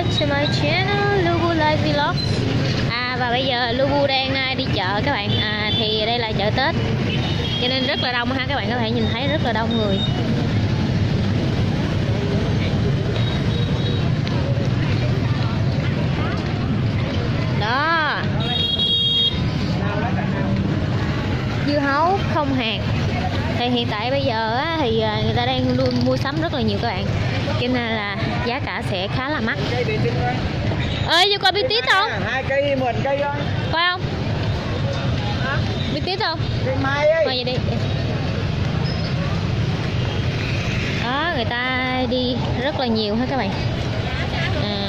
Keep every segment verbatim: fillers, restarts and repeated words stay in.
back to my channel Lugu Life Vlog. À và bây giờ Lugu đang đi chợ các bạn. À thì đây là chợ Tết cho nên rất là đông ha các bạn, có thể nhìn thấy rất là đông người. Đó. Dưa hấu không hạt. Thì hiện tại bây giờ á, thì người ta đang luôn mua sắm rất là nhiều các bạn, cho nên là giá cả sẽ khá là mắc. Ơi vô coi bí tít không? Hai cây một cây thôi. Coi không? Bí tít không? Cây mai ấy. Coi vậy đi. Đó, người ta đi rất là nhiều hết các bạn. À.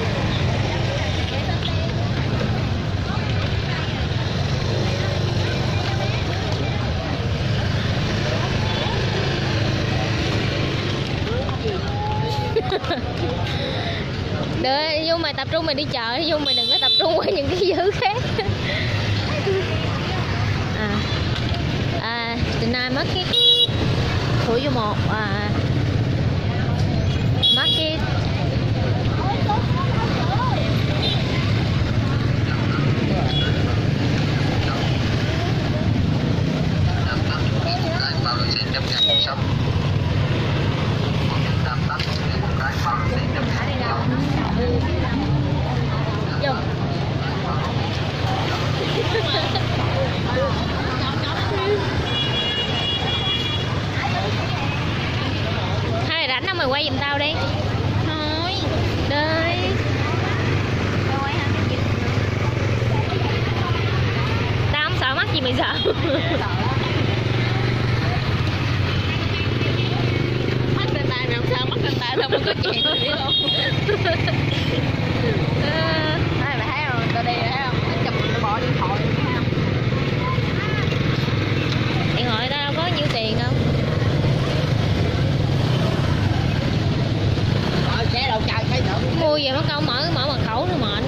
Đợi, vô mày tập trung mày đi chợ, vô mày đừng có tập trung qua những cái dữ khác. À, à tonight market Thủ Dầu Một à, market. Hai rảnh đâu mày quay giùm tao đi. Thôi đây tao không sợ mắc gì mày sợ. Mắc trên tay mày không sao, mắc trên tay tao không có chuyện mày biết không. Đây mày thấy không, tao đi thấy không, nó chụp nó bỏ điện thoại thấy không? Điện thoại tao đâu có nhiêu tiền đâu. Ờ, xe đâu trời thấy nữa. Mua về mất công mở mở mật khẩu nữa mệt.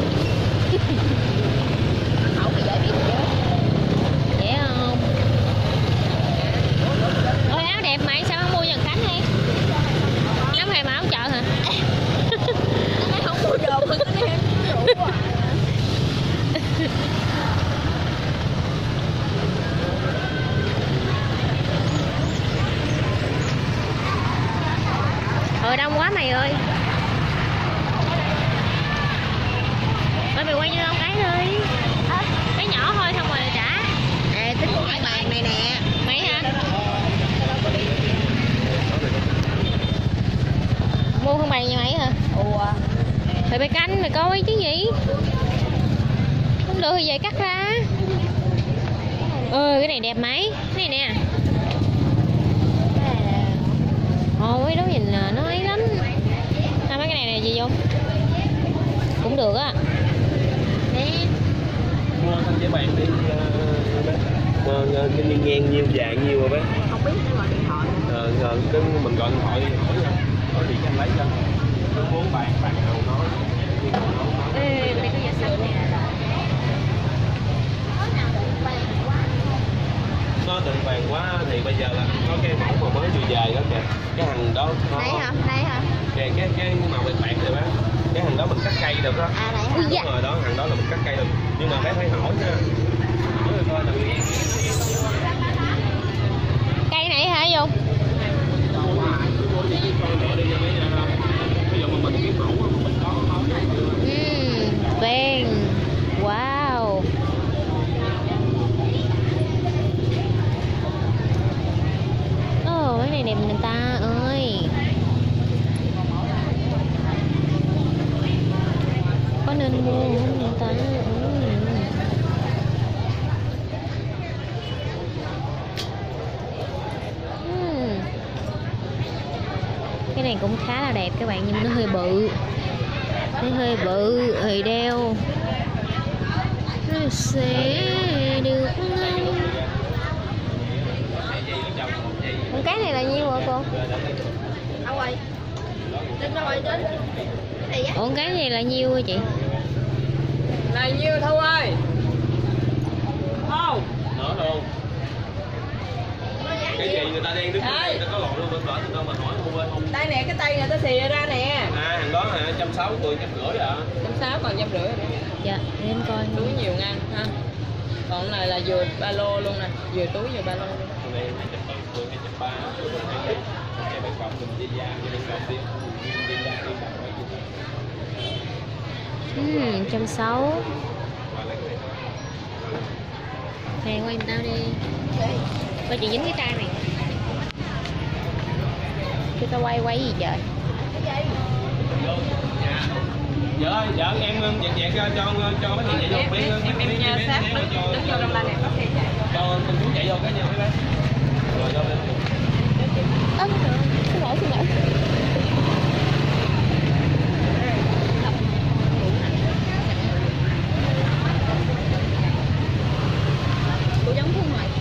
Mật khẩu mày dễ biết chứ. Dễ không? Ôi áo đẹp mày sao không mua dần cánh đi? Nắm hay mà áo chợ hả? Mày không mua đồ mà cứ đem đủ à. Ờ đông quá mày ơi. Thôi mày quay như ông cái đi. À, cái nhỏ thôi xong rồi trả. À tính cái bàn này nè. Mày hả? Mua không bàn như mày hả? Ủa. Mày phải canh mày coi chứ gì. Không được thì về cắt ra. Ừ cái này đẹp mấy. Cái này nè. Ôi đó nhìn là nó ấy lắm. À, mấy cái này này gì vô? Cũng được á. Nè. Mua thanh giấy bàn đi. Mua cái nhiên ngang nhiêu vàng nhiêu rồi bé. Không biết nó gọi điện thoại. Ờ rồi cái mình gọi điện thoại hỏi nha. Hỏi điện anh lấy cho. Cứ muốn bàn bàn nào nói. Ê, đây có giá sách nè. Nó tự vàng quá thì bây giờ là có cái mẫu mà mới vừa về đó kìa, cái hàng đó nó... Đây hả? Đây hả? Kìa cái cái màu bạc bạc rồi bác, cái hàng đó mình cắt cây được đó. À đây hả? Đúng dạ. Rồi đó, hàng đó là mình cắt cây được, nhưng mà bé phải hỏi nha. Hỏi rồi coi là Cây này hả Dung? bây giờ mà mình biết mẫu mình có mẫu. Uhm, ven. Wow. Ồ, cái này đẹp người ta ơi. Có nên mua không người ta? Uhm. Cái này cũng khá là đẹp các bạn, nhưng nó hơi bự. Nó hơi bự thì đeo nó sẽ được không? Con cái này là nhiêu hả cô? Đâu rồi? Đến đâu rồi đến? Cái gì á? Ủa con cái này là nhiêu hả chị? Là nhiêu Thu ơi? Không. Nữa luôn. Cái gì người ta đang đứng đây, người ta có lộn luôn bên bển người ta mà hỏi mua bên không. Đây nè, cái tay người ta xìa ra nè. À hàng đó hả, một trăm trăm sáu mươi, trăm rưỡi à. Trăm sáu còn trăm rưỡi. Dạ, để em coi. Túi nhiều ngang ha. Còn này là vừa ba lô luôn nè, vừa túi vừa ba lô luôn. Con này hai trăm tư, hai trăm ba, cái bài cọc mình dây da, cái cọc đi, dây da đi cọc Ừ, một trăm sáu. Hàng qua em tao đi. Coi chị dính cái tay này. Chứ tao quay quay gì trời. Dạ, dạ em dẹt dẹt cho cho cho mấy chị chạy vô mấy em em em sát đứng vô trong đây này có xe chạy cho cô chú chạy vô cái nha mấy bé. Rồi vô lên. Ơ, xin lỗi xin lỗi. cô giống Phương Hoài.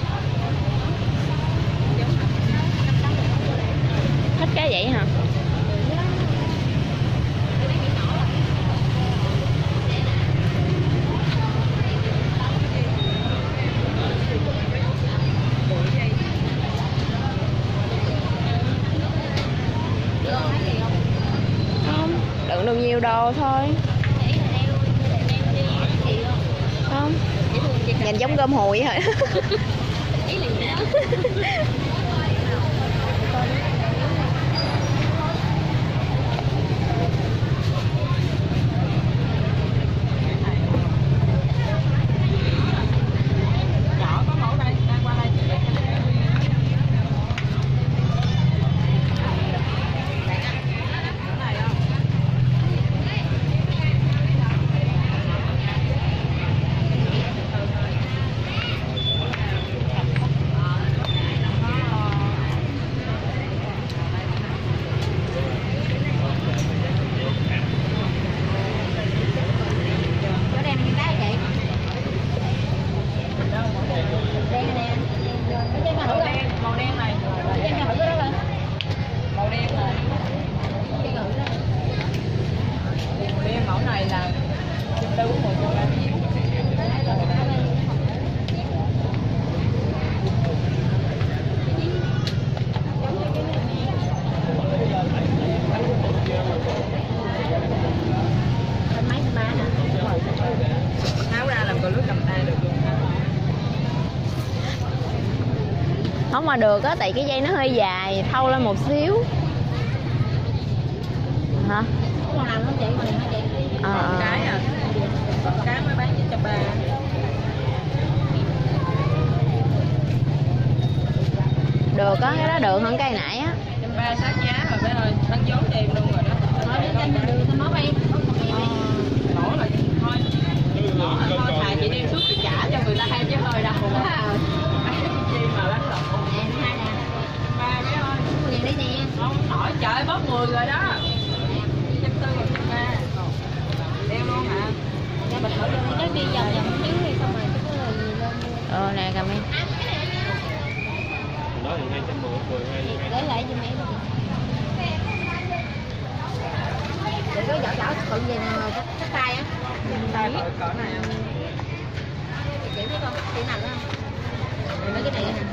Hết cá vậy hả? Không, đựng được nhiều đồ thôi. Không, nhìn giống gom hùi vậy hả? Không mà được á, tại cái dây nó hơi dài, thâu lên một xíu. Hả? Còn làm không chị? Còn làm không chị? Ờ, Cái à? Cái mới bán với trăm ba. được á, cái đó được hơn cây nãy á. Trăm ba sát giá rồi bé ơi, bán vốn cho em luôn rồi đó. Nói đến tranh đưa tao nói em. Lỗ là thôi. Lỗ là thôi, thà chị đem suốt chị trả cho người ta hay chứ thôi đâu. Chi mà bán lỗ. Em hai nè. Ba bé ơi. Tiền đi nè. Không nổi trời bớt mười rồi đó. Trăm tư rồi trăm ba. Đeo luôn hả? Dạ bịch thử cho nó đi vòng vòng xíu đi xong rồi cái là gì lên. Ờ nè cầm em. Đó thì hai trăm mười, hai Lấy lại cho mẹ luôn. Để có dạo dạo thuận về nè mà cắt tay á. Tay cỡ cỡ này không? Chị biết không? Chị nằm đó không? Mấy cái này nè.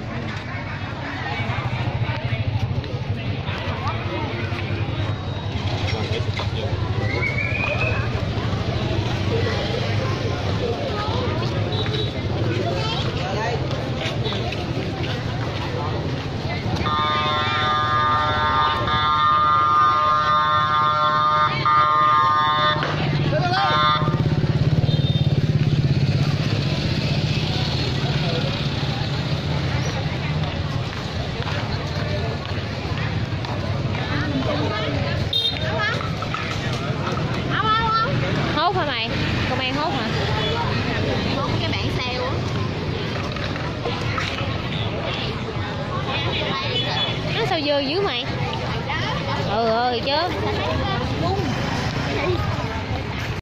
Hốt hả mày? Công an hốt hả? Hốt cái bảng sale á. Nó sao dơ dữ mày? Ừ ơi chứ.